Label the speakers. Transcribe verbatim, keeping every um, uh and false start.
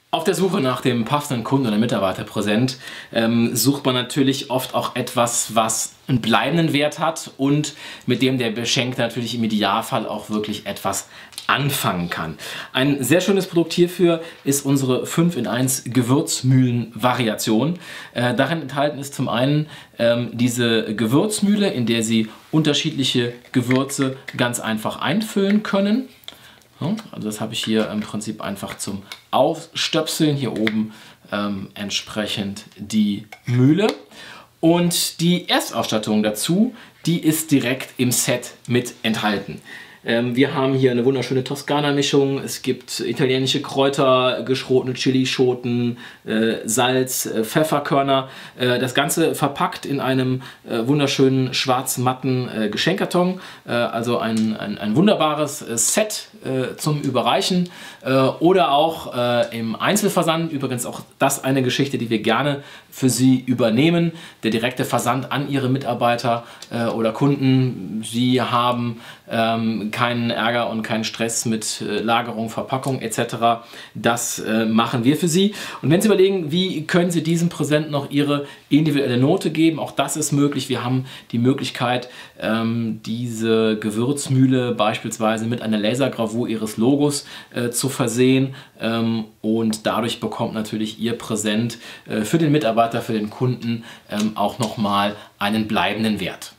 Speaker 1: Auf der Suche nach dem passenden Kunden- oder Mitarbeiterpräsent ähm, sucht man natürlich oft auch etwas, was einen bleibenden Wert hat und mit dem der Beschenkte natürlich im Idealfall auch wirklich etwas anfangen kann. Ein sehr schönes Produkt hierfür ist unsere fünf in eins Gewürzmühlen-Variation. Äh, darin enthalten ist zum einen ähm, diese Gewürzmühle, in der Sie unterschiedliche Gewürze ganz einfach einfüllen können. Also das habe ich hier im Prinzip einfach zum Aufstöpseln. Hier oben ähm, entsprechend die Mühle. Und die Erstausstattung dazu, die ist direkt im Set mit enthalten. Ähm, wir haben hier eine wunderschöne Toskana-Mischung. Es gibt italienische Kräuter, geschrotene Chilischoten, äh, Salz, äh, Pfefferkörner. Äh, das Ganze verpackt in einem äh, wunderschönen schwarz-matten äh, Geschenkkarton. Äh, also ein, ein, ein wunderbares äh, Set äh, zum Überreichen. Äh, oder auch äh, im Einzelversand. Übrigens auch das eine Geschichte, die wir gerne für Sie übernehmen. Der direkte Versand an Ihre Mitarbeiter äh, oder Kunden. Sie haben ähm, keinen Ärger und keinen Stress mit äh, Lagerung, Verpackung et cetera. Das äh, machen wir für Sie. Und wenn Sie überlegen, wie können Sie diesem Präsent noch Ihre individuelle Note geben, auch das ist möglich. Wir haben die Möglichkeit, ähm, diese Gewürzmühle beispielsweise mit einer Lasergravur Ihres Logos äh, zu versehen. Ähm, und dadurch bekommt natürlich Ihr Präsent äh, für den Mitarbeiter, für den Kunden ähm, auch nochmal einen bleibenden Wert.